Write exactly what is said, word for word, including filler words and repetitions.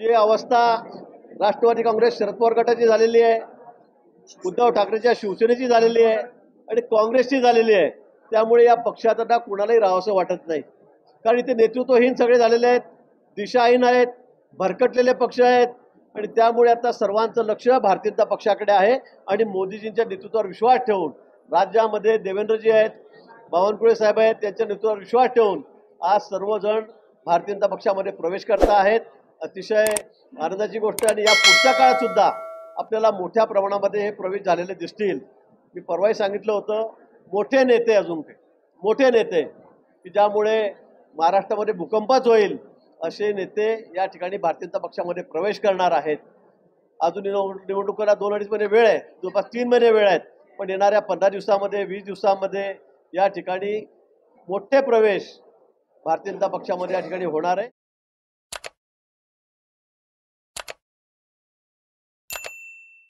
जी अवस्था राष्ट्रवादी काँग्रेस शरद पवार गटाची झालेली आहे, उद्धव ठाकरेच्या शिवसेनेची झालेली आहे आणि काँग्रेसची झालेली आहे, त्यामुळे या पक्षात आता कुणालाही राहावंसं वाटत नाही. कारण इथे नेतृत्वहीन सगळे झालेले आहेत, दिशाहीन आहेत, भरकटलेले पक्ष आहेत आणि त्यामुळे आता सर्वांचं लक्ष भारतीय जनता पक्षाकडे आहे आणि मोदीजींच्या नेतृत्वावर विश्वास ठेवून राज्यामध्ये देवेंद्रजी आहेत, बावनकुळे साहेब आहेत, त्यांच्या नेतृत्वावर विश्वास ठेवून आज सर्वजण भारतीय जनता पक्षामध्ये प्रवेश करता आहेत. अतिशय आनंदाची गोष्ट. आणि या पुढच्या काळात सुद्धा आपल्याला मोठ्या प्रमाणामध्ये हे प्रवेश झालेले दिसतील. मी परवाही सांगितलं होतं, मोठे नेते अजून काही मोठे नेते की ज्यामुळे महाराष्ट्रामध्ये भूकंपच होईल असे नेते या ठिकाणी भारतीय जनता पक्षामध्ये प्रवेश करणार आहेत. अजून निवडणुकीला दोन अडीच महिने वेळ आहे, जवळपास तीन महिने वेळ आहेत, पण येणाऱ्या पंधरा दिवसामध्ये वीस दिवसामध्ये या ठिकाणी मोठे प्रवेश भारतीय जनता पक्षामध्ये या ठिकाणी होणार आहे.